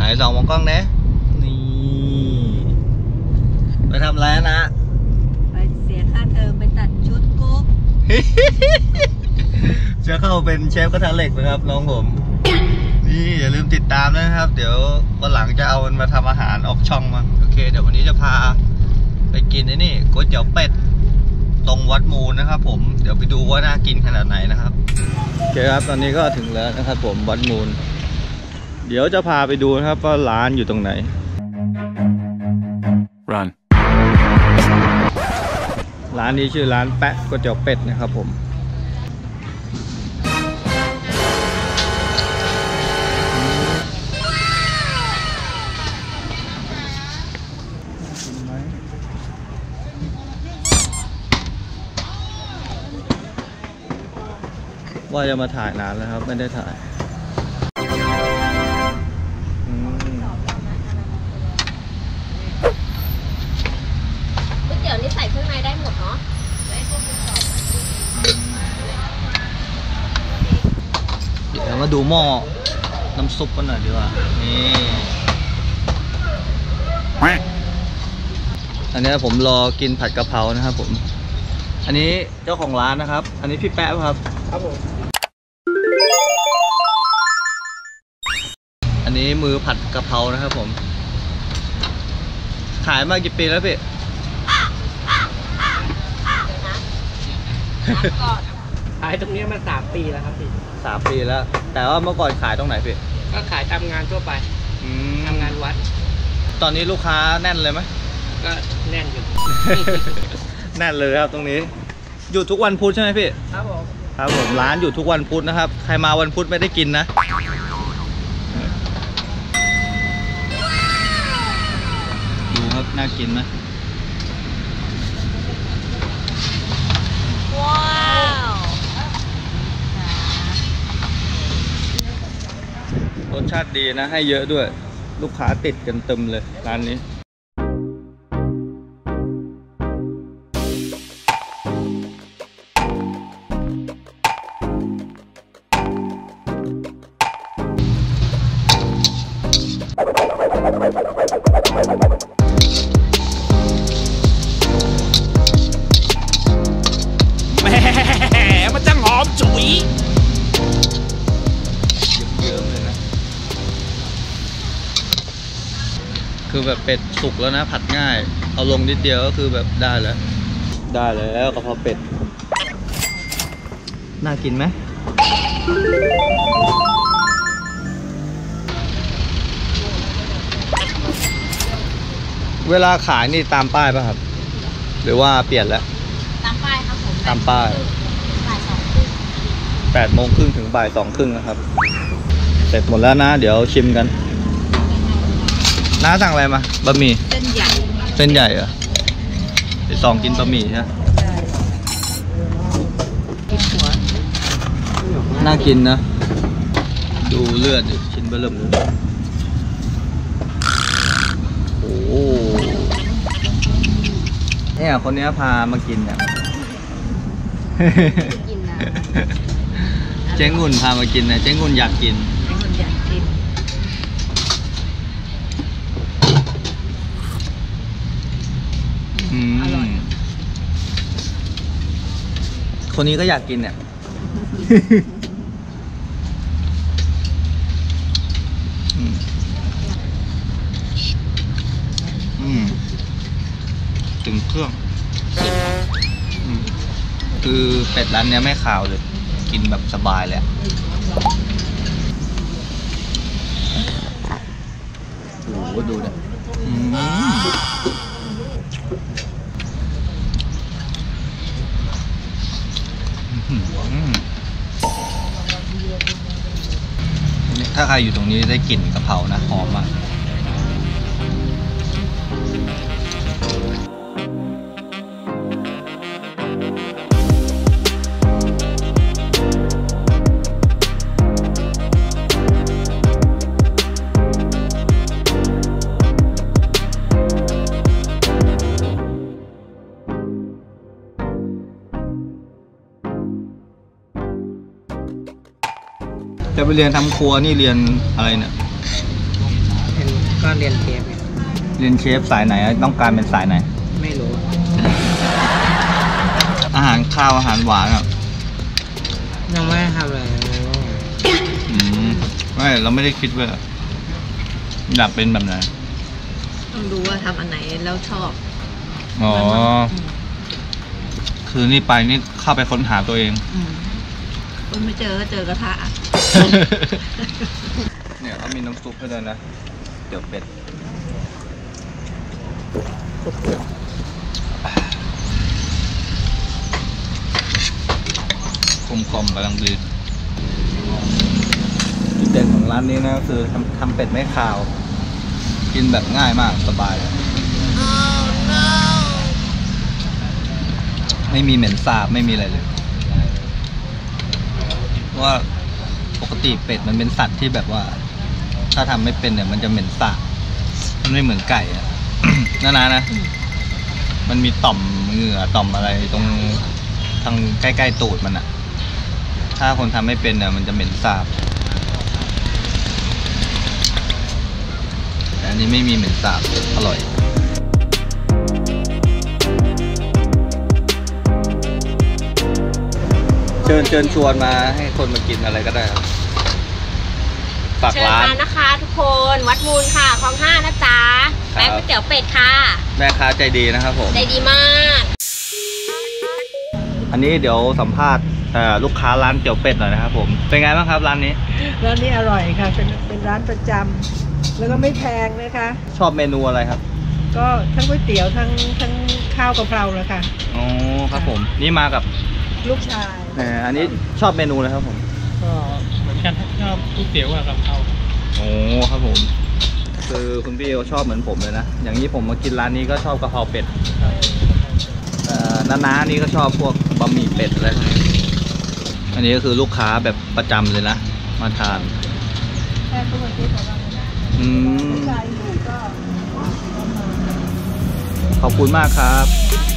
ลองมองกล้องนะนี่ไปทำอะไรนะไปเสียค่าเทอมไปตัดชุดกุ๊กจะเข้าเป็นเชฟกระทะเหล็กนะครับน้องผมนี่อย่าลืมติดตามนะครับ เดี๋ยววันหลังจะเอามันมาทำอาหารออกช่องมาโอเคเดี๋ยววันนี้จะพาไปกินไอ้นี่ก๋วยเตี๋ยวเป็ดตรงวัดมูลนะครับผมเดี๋ยวไปดูว่าน่ากินขนาดไหนนะครับโอเคครับตอนนี้ก็ถึงแล้วนะครับผมวัดมูลเดี๋ยวจะพาไปดูนะครับว่าร้านอยู่ตรงไหน Run ร้านนี้ชื่อร้านแปะก๋วยเตี๋ยวเป็ดนะครับผมว่าจะมาถ่ายนานแล้วครับไม่ได้ถ่ายก๋วยเตี๋ยวนี่ใส่เครื่องในได้หมดเนาะเดี๋ยวมาดูหม้อน้ำซุปกันหน่อยดีกว่านี่อันนี้ผมรอกินผัดกะเพรานะครับผมอันนี้เจ้าของร้านนะครับอันนี้พี่แป๊ะครับครับผมอันนี้มือผัดกะเพรานะครับผมขายมากี่ปีแล้วพี่ขายตรงนี้มา3 ปีแล้วครับพี่ 3 ปีแล้วแต่ว่าเมื่อก่อนขายตรงไหนพี่ก็ขายตามงานทั่วไปทำงานวัดตอนนี้ลูกค้าแน่นเลยไหมก็แน่นอยู่แน่นเลยครับตรงนี้อยู่ทุกวันพุธใช่ไหมพี่ครับผมครับผมร้านอยู่ทุกวันพุธนะครับใครมาวันพุธไม่ได้กินนะดูครับน่ากินไหมว้าวรสชาติดีนะให้เยอะด้วยลูกค้าติดกันเต็มเลยร้านนี้แหมมันจังหอมฉุยเยอะๆเลยนะคือแบบเป็ดสุกแล้วนะผัดง่ายเอาลงนิดเดียวก็คือแบบได้แล้วกะเพราเป็ดน่ากินไหมเวลาขายนี่ตามป้ายป่ะครับหรือว่าเปลี่ยนแล้วตามป้ายครับผมตามป้ายบ่าย2 8 โมงครึ่งถึงบ่าย2 ครึ่งนะครับเสร็จหมดแล้วนะเดี๋ยวชิมกันน้าสั่งอะไรมาบะหมี่เส้นใหญ่เหรอไปสองกินบะหมี่ใช่ไหมน่ากินนะดูเลือดชิ้นเบลิ่มโอ้เนี่ยคนนี้พามากินเนี่ยกินนะเจ๊งุ่นพามากินนะเจ๊งุ่นอยากกินอร่อยคนนี้ก็อยากกินเนี่ยถึงเครื่องคือเป็ดร้านเนี้ยไม่ขาวเลยกินแบบสบายเลยโอ้โหดูเนี่ยถ้าใครอยู่ตรงนี้ได้กลิ่นกะเพรานะหอมมาก จะไปเรียนทำครัวนี่เรียนอะไรเนี่ยก็เรียนเทปเรียนเชฟสายไหนต้องการเป็นสายไหนไม่รู้อาหารข้าวอาหารหวานอ่ะยังไม่ทำเลยไม่เราไม่ได้คิดว่าอยากเป็นแบบไหนต้องดูว่าทำอันไหนแล้วชอบอ๋อ คือนี่ไปนี่เข้าไปค้นหาตัวเองคนไม่เจอก็เจอกระทะเนี่ยเขามีน้ำซุปให้ด้วยนะ เดี๋ยวเป็ดกลมๆกำลังดีจุดเด่นของร้านนี้นะก็คือทำเป็ดไม่คาว กินแบบง่ายมากสบาย ไม่มีเหม็นสาบไม่มีอะไรเลยเพราะว่าปกติเป็ดมันเป็นสัตว์ที่แบบว่า ถ้าทำไม่เป็นเนี่ยมันจะเหม็นสาบมันไม่เหมือนไก่อะ นะมันมีต่อมเหงื่อต่อมอะไรตรงทางใกล้ๆตูดมันอะถ้าคนทำไม่เป็นเนี่ยมันจะเหม็นสาบแต่อันนี้ไม่มีเหม็นสาบอร่อยเชิญชวนมาให้คนมากินอะไรก็ได้ครับฝากเชิญร้านมานะคะทุกคน วัดมูลค่ะคลอง 5นะจ๊ะครับแป๊บก๋วยเตี๋ยวเป็ดค่ะแม่ค้าใจดีนะครับผมใจดีมากอันนี้เดี๋ยวสัมภาษณ์ลูกค้าร้านเตี๋ยวเป็ดหน่อยนะครับผม เป็นไงบ้างครับร้านนี้ร้านนี้อร่อยค่ะ เป็นร้านประจำแล้วก็ไม่แพงนะคะชอบเมนูอะไรครับก็ทั้งก๋วยเตี๋ยวทั้งข้าวกะเพราเลยค่ะอ๋อครับผม นี่มากับลูกชายอันนี้ชอบเมนูอะไรครับผมก็เหมือนกันชอบก๋วยเตี๋ยวกับเขาโอ้ครับผม คือคุณพี่เขาชอบเหมือนผมเลยนะ อย่างนี้ผมมากินร้านนี้ก็ชอบกะเพราเป็ดน้าๆนี่ก็ชอบพวกบะหมี่เป็ดอะไรพวกนี้อันนี้ก็คือลูกค้าแบบประจำเลยนะ มาทานแค่ตัวที่ของเราอืมชายอยู่ก็ขอบคุณมากครับ